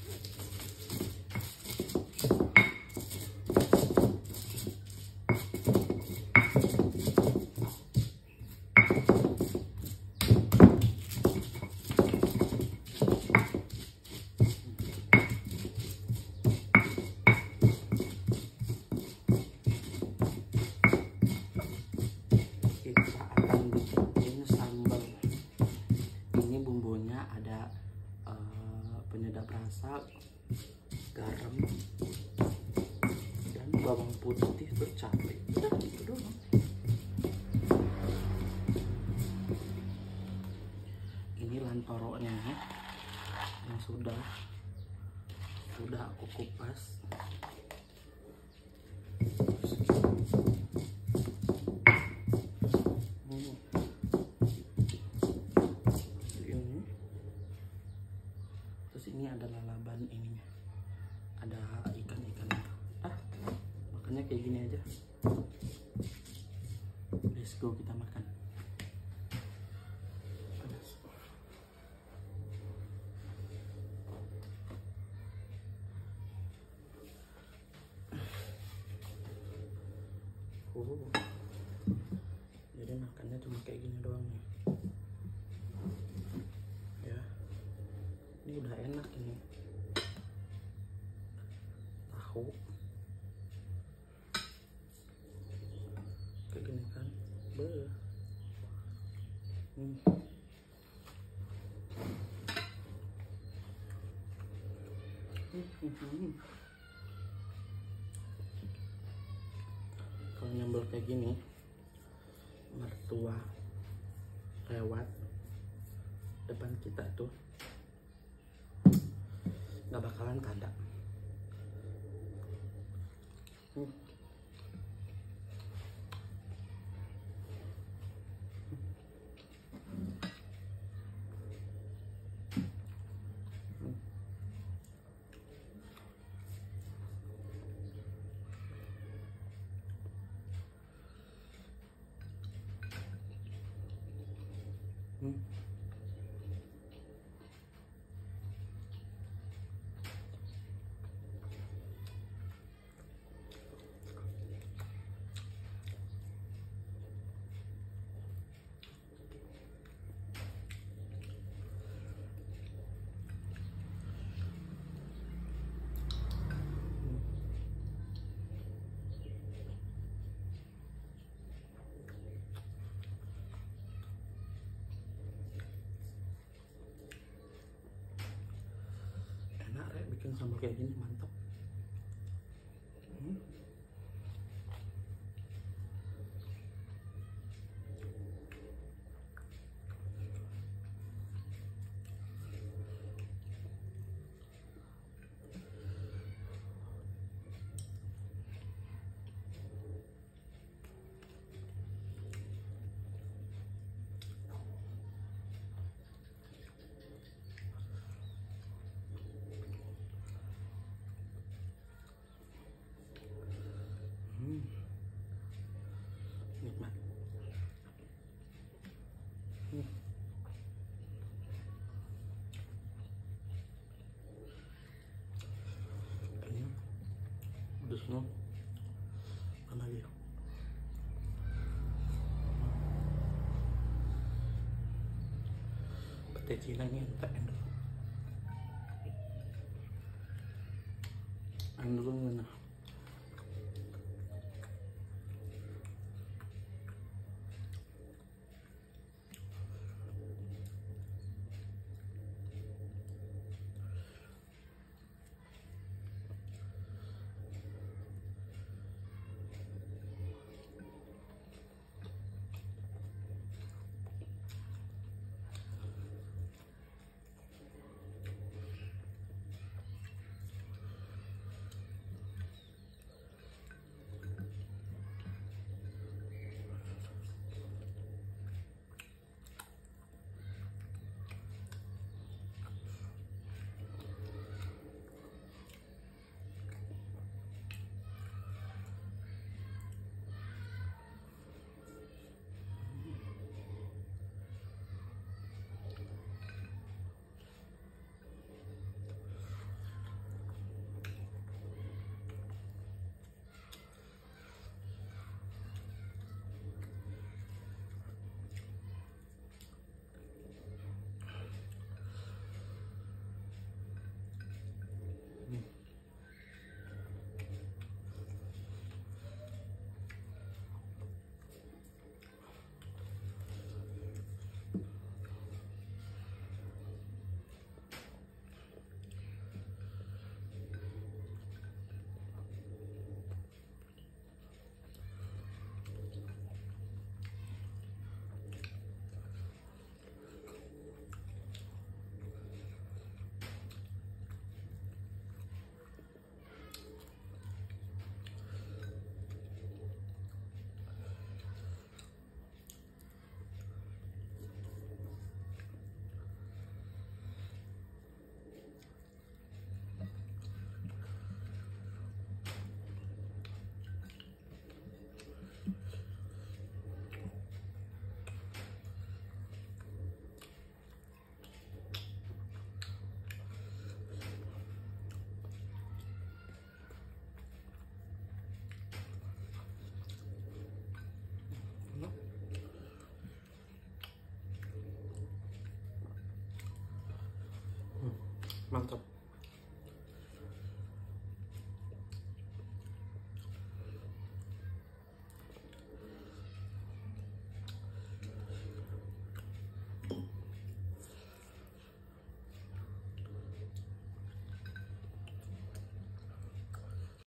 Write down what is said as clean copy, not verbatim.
Penyedap rasa, garam, dan bawang putih bercabai. Udah gitu doang. Ini lantoronya yang sudah aku kupas. Ini ada lalaban ininya, ada ikan-ikan. Makannya kayak gini aja. Let's go, kita makan. Panas. Jadi makannya cuma kayak gini doang nih. Ini udah enak ini. Tahu kayak gini kan. Kalau nyambel kayak gini, mertua lewat depan kita tuh nggak bakalan kada. Bikin sambal kayak gini mantap. Nikmat. Ini udah semua. Apa lagi? Pete Cina ini entah Andrew mana? Mantap.